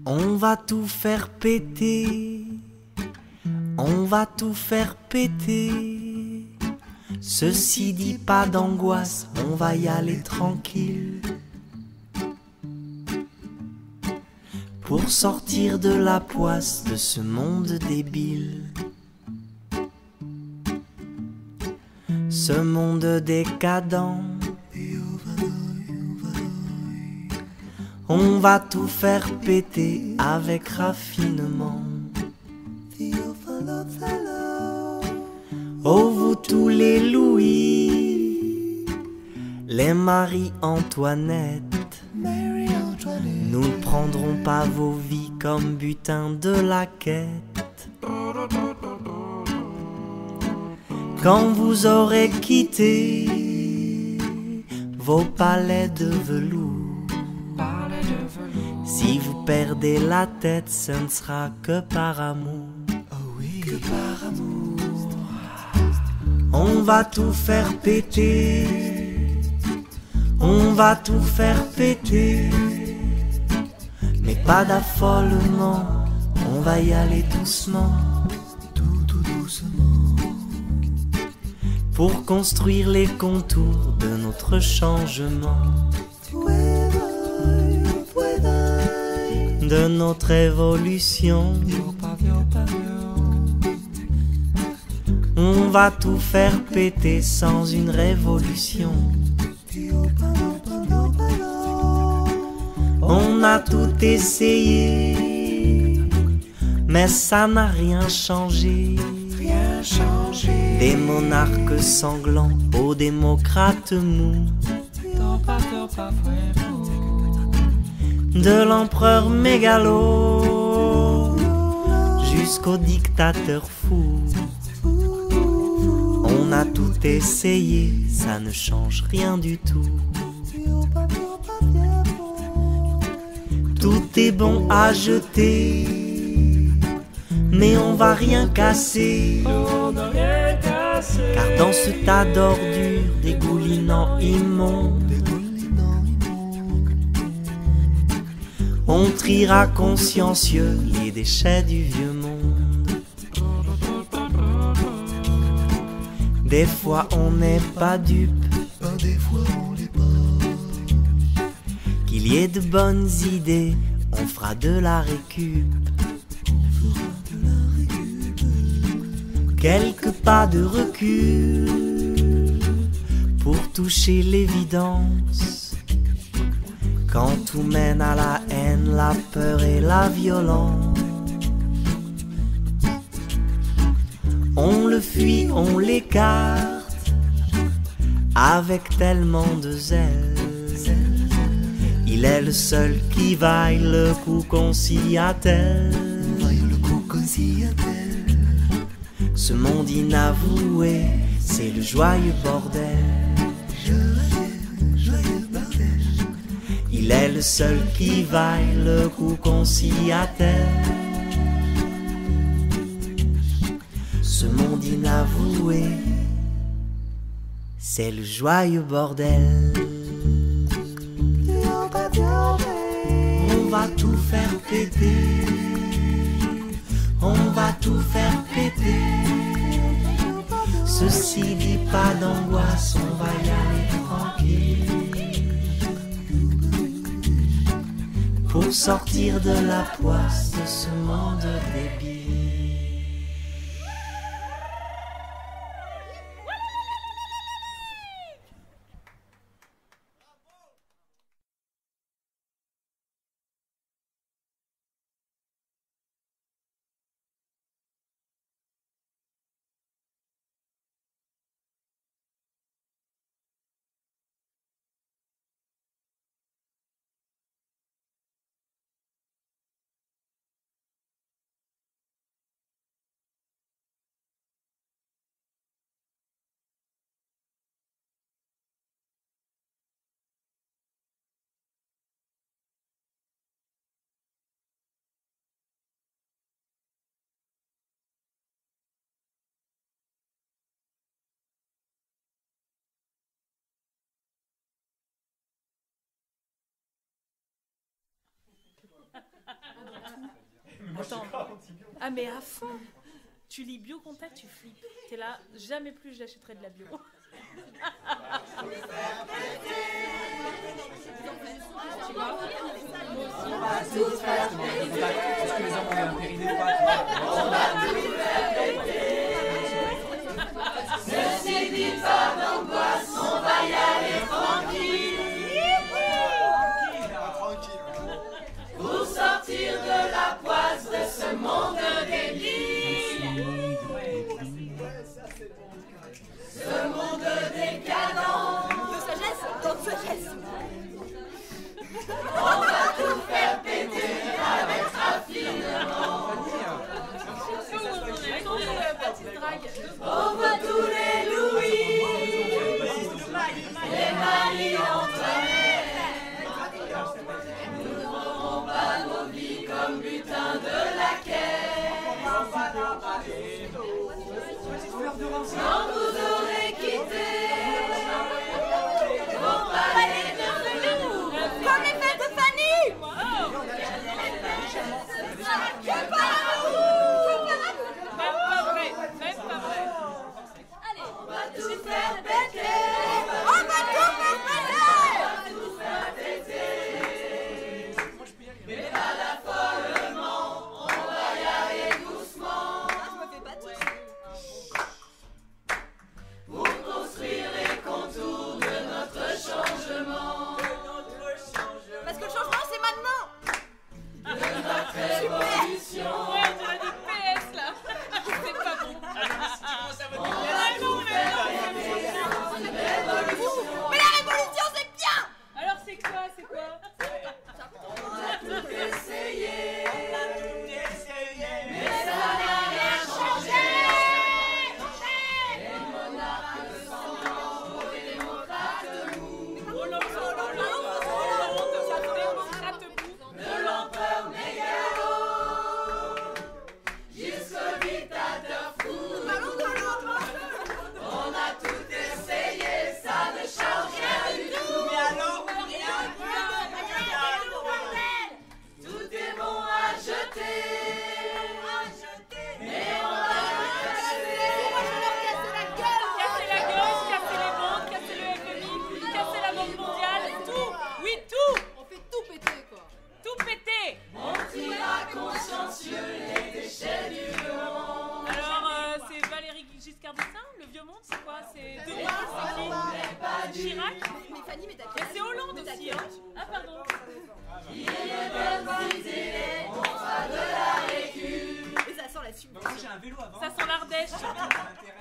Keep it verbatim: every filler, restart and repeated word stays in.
On va tout faire péter, on va tout faire péter. Ceci dit, pas d'angoisse, on va y aller tranquille. Pour sortir de la poisse de ce monde débile. Ce monde décadent. On va tout faire péter avec raffinement. Oh vous tous les Louis, les Marie-Antoinette, nous ne prendrons pas vos vies comme butin de la quête. Quand vous aurez quitté vos palais de velours, si vous perdez la tête, ce ne sera que par amour. Oh oui, que par amour. On va tout faire péter, on va tout faire péter, mais pas d'affolement, on va y aller doucement, tout tout doucement, pour construire les contours de notre changement, de notre évolution. On va tout faire péter sans une révolution. On a tout essayé, mais ça n'a rien changé. Des monarques sanglants aux démocrates mous, de l'empereur mégalo jusqu'au dictateur fou. On a tout essayé, ça ne change rien du tout. Tout est bon à jeter, mais on va rien casser. Car dans ce tas d'ordures dégoulinant immonde, on triera consciencieux les déchets du vieux monde. Des fois on n'est pas dupe, qu'il y ait de bonnes idées, on fera de la récup. Quelques pas de recul pour toucher l'évidence. Quand tout mène à la haine, la peur et la violence, on le fuit, on l'écarte avec tellement de zèle. Il est le seul qui vaille le coup qu'on s'y attelle. Ce monde inavoué, c'est le joyeux bordel. Il est le seul qui vaille le coup qu'on s'y attelle. Ce monde inavoué, c'est le joyeux bordel. On va tout faire péter, on va tout faire péter. Ceci dit, pas d'angoisse, on va y aller tranquille. Pour sortir de la poisse de ce monde débile. Attends. Ah mais à fond. Tu lis bio contact, tu flippes. T'es là, jamais plus j'achèterai de la bio. On va se distraire, parce que les hommes ont un périnée ou pas. Ceci dit pas d'angoisse, on va y aller tranquille. Pour sortir de la poisse de ce monde débile. Ce monde décadent. De sagesse, dans sagesse. On va tout faire péter avec raffinement. On va tous les Louis, les Marie-Antoinette. Nous n'aurons pas nos vies comme butin de la quête. Quand vous aurez quitté vos palais de velours, Comme les fêtes de Fanny. Que par amour. Même pas vrai, même pas vrai. Allez, on va tout faire péter. on va tout faire péter. Tout faire péter. Mais pas d'affolement, on va y aller doucement. Je me fais pas toucher. Pour construire les contours de notre changement. Parce que le changement c'est maintenant. De notre révolution. Ouais, on a dit P S là. C'est pas bon. On va tout faire péter. Une révolution. Mais la révolution c'est bien. Alors c'est quoi, c'est quoi? On a tout essayé. Mais ça n'a rien changé. Les monarques sans pour les démocrates mous. De l'empereur mégalo jusqu'au dictateur fou. On a tout essayé, ça ne change rien du tout. Mais alors, Tout est bon à jeter. Mais on va le Casser la gueule, casser les banques, casser le F M I, casser la Banque mondiale, tout. Oui, tout. On fait tout péter quoi. Tout péter. On triera consciencieux les déchets du monde. Alors, euh, c'est Valéry Giscard d'Estaing, le vieux monde, c'est quoi? C'est De Gaulle, c'est qui? Chirac? Mais Fanny, mais t'as Mais c'est Hollande aussi, hein? Ah, pardon. Il est bonne idée, on fera de la récup. Mais ça sent la suite. moi j'ai un vélo avant. Ça sent l'Ardèche. Ça a intérêt.